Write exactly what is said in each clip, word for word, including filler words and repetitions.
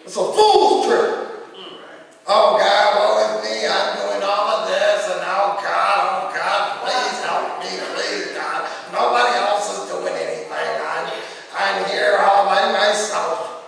It's a fool's trip. Oh, God, woe is me. I'm doing all of this. And oh, God, oh, God, please help me, please, God. Nobody else is doing anything. I'm, I'm here all by myself.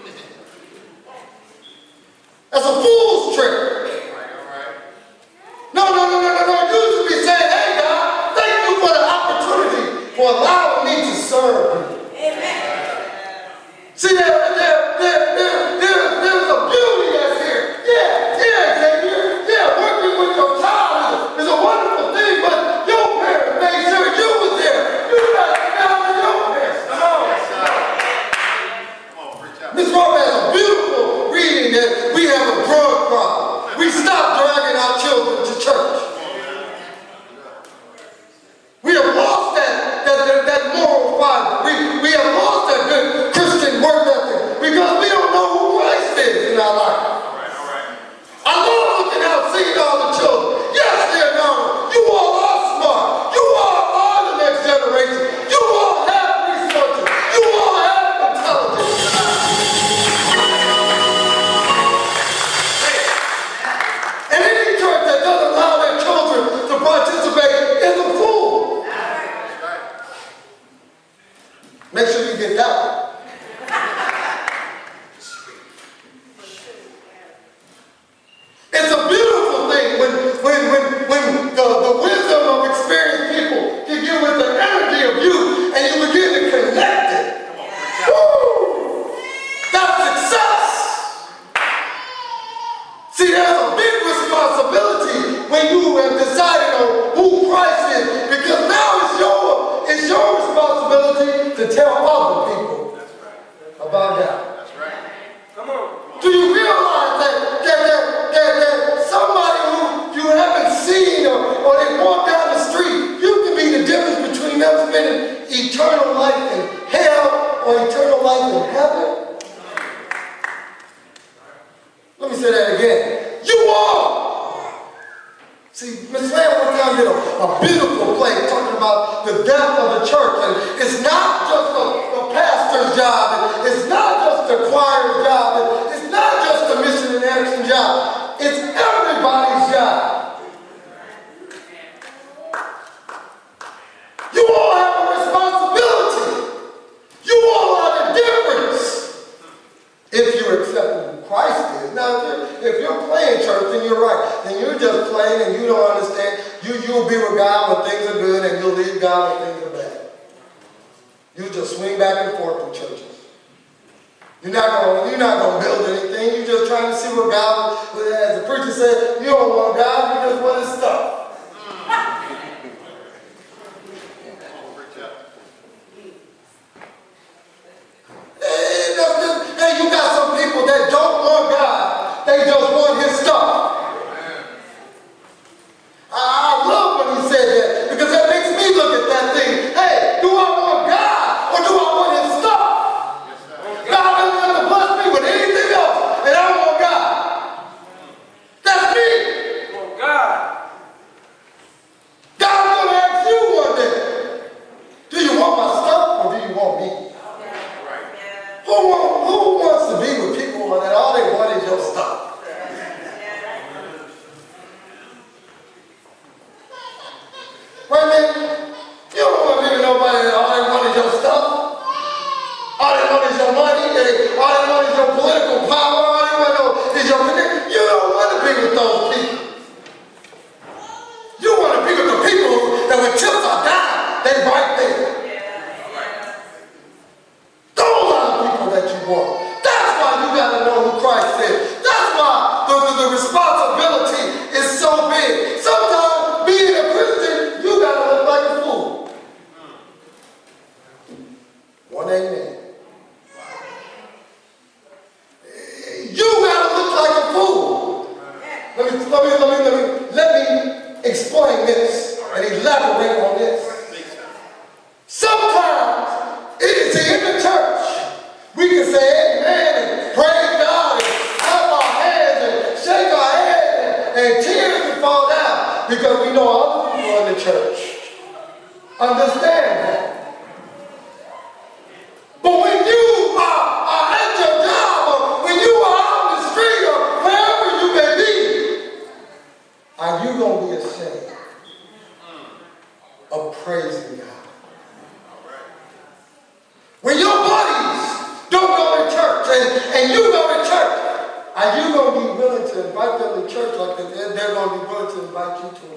That's a fool's trip. No, no, no, no, no, no. You should be saying, hey, God, thank you for the opportunity for allowing me to serve you. Amen. See, there, there, there, there, there, there's a beauty that's here. Yeah, yeah, Xavier. Yeah, working with your child is a wonderful thing, but your parents made sure you was there. You got to sit down with your parents. Come on. Miss Roma has a beautiful reading that we have a drug problem. We stopped dragging our children to church. We have lost that, that, that, that moral fiber. We, we have lost that good Christian work ethic because we don't know who Christ is in our life. All right, all right. I love looking out, seeing all the children. Yes, Leonardo, you all are smart. You all are the next generation. You all have resources. You all have intelligence. And any church that doesn't allow their children to participate is a fool. Make sure you get that one. It's a beautiful thing when, when, when, when the, the wisdom of experienced people can get with the energy of youth and you begin to connect it. Woo! That's success. See, there's a big responsibility when you have decided on who Christ is, because now it's your, it's your responsibility to tell other people about God. That's right. Come on. Do you realize that, that, that, that, that somebody who you haven't seen or, or they walk down the street, you can be the difference between them spending eternal life in hell or eternal life in heaven? Let me say that again. You are. See, Miss Lamb one time did a, a beautiful play talking about the death of the church. And it's not just a, a pastor's job. It's not just the choir's job. It's not just the mission and action job. It's everybody's job. You all have a responsibility. You all are the difference if you're accepting who Christ is. Now, if you're, if you're playing church, then you're right. Then you're just playing and you don't understand. You, you'll be with God when things are good and you'll leave God when things are bad. You just swing back and forth in churches. You're not going you're not going to build anything. You're just trying to see what God, as the preacher said, you don't want God, you just want his stuff. Hey, that's just, hey, you got some people that don't want God, they just want his stuff. I love when he said that, because that makes me look at that thing. Hey, do I want God or do I want his stuff? God doesn't have to bless me with anything else, and I want God. That's me. God. God's going to ask you one day, do you want my stuff or do you want me? Who, want, who wants to be with people that all they want is your stuff? Right, man? You don't want to be with nobody that all they want is your stuff. All they want is your money. They, all they want is your political power. All they want is your connection. You don't want to be with those people. You want to be with the people that when chips are down, they right there. Those are the people that you want. That's why you got to know who Christ is. That's why the, the, the responsibility is so big. Sometimes being a Christian, you got to look like a fool. One amen. You got to look like a fool. Let me, let me, let me, let me, let me explain this and elaborate on this. Sometimes, see, in the church, we can say amen and praise God and clap our hands and shake our heads and, and tears can fall down because we know other people in the church understand that. But when you are, are at your job or when you are and, and you go to church, are you going to be willing to invite them to church like that? They're, they're going to be willing to invite you to a party?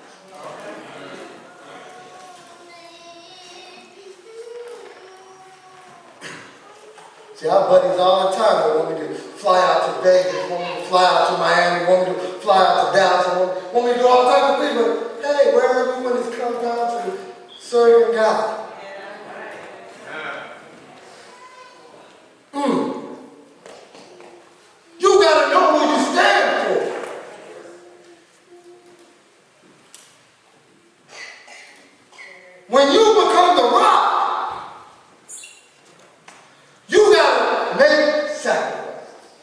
See, our buddies all the time, they want me to fly out to Vegas, want me to fly out to Miami, want me to fly out to Dallas, want, want me to do all types of things, but hey, where are you when it comes down to serving God? Mm. You got to know who you stand for. When you become the rock, you got to make sacrifices.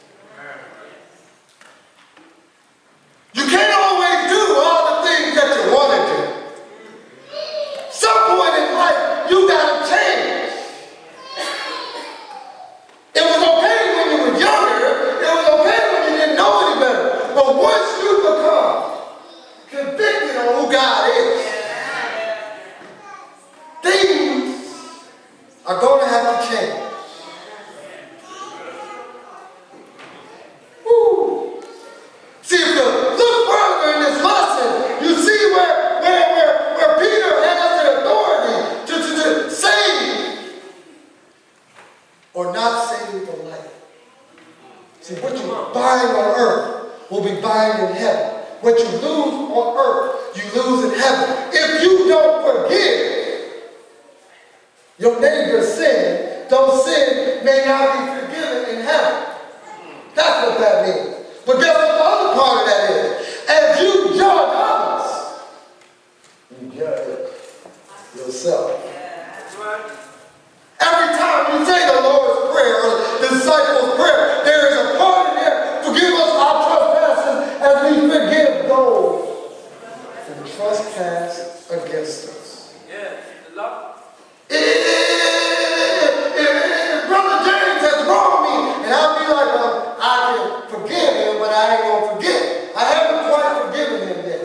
You can't always do all the things that you want to do. Some point in life, you got to change. It was okay when you were younger. It was okay when you didn't know any better. But once you become convicted on who God is, things are going to have to change. See, if you look further in this lesson, you see where, where, where, where Peter has the authority to, to, to save or not save the life. See, what you bind on earth will be bind in heaven. What you lose on earth, you lose in heaven. If you don't forgive your neighbor's sin, those sins may not be forgiven in heaven. That's what that means. But guess what the other part of that is? As you judge others, you judge yourself. Every time you say the Lord's Prayer or the disciples' prayer, there is a part in there. Forgive us our trespasses as we forgive those who trespass against us. Yeah, love. If Brother James has wronged me, and I'll be like, well, I can forgive him, but I ain't going to forget. I haven't quite forgiven him yet.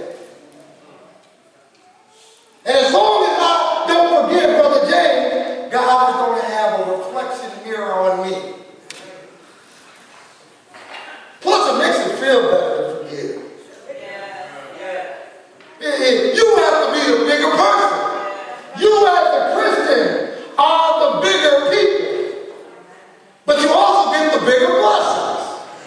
And as long as I don't forgive Brother James, God is going to have a reflection mirror on me. Plus, it makes you feel better to forgive. You have to be the bigger person. You as a Christian are the bigger people. But you also get the bigger blessings.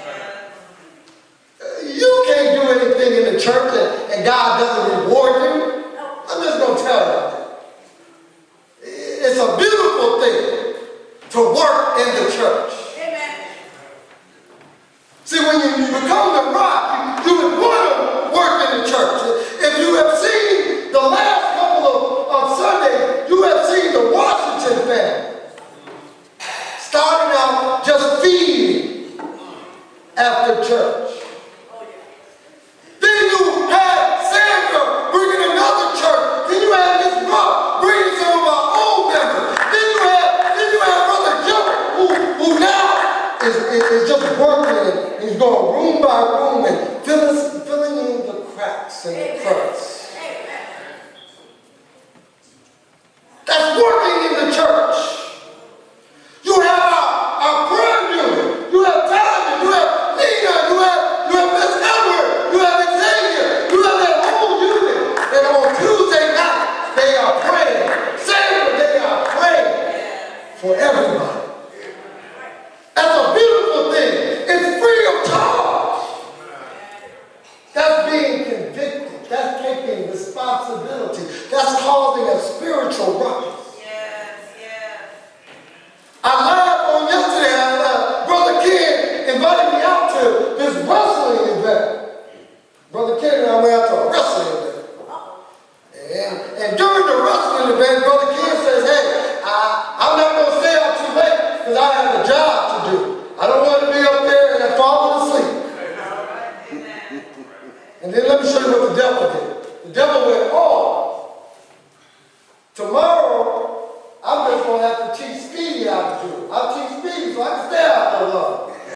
You can't do anything in the church and, and God doesn't reward you. I'm just going to tell you that. It's a beautiful thing to work in the church. Amen. See, when you, you become the rock, you, you would want to work in the church. If you have seen the last couple of, of Sundays, you have seen the Washington family starting out just feeding after church. Then you had Sandra bringing another church. Then you had Miss Rock bringing some of our old members. Then you had, then you had Brother Joe, who, who now is, is, is just working and he's going room by room and filling, filling in the cracks and the cracks. That's work.